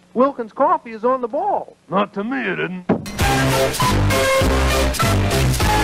Wilkins' coffee is on the ball. Not to me, it isn't.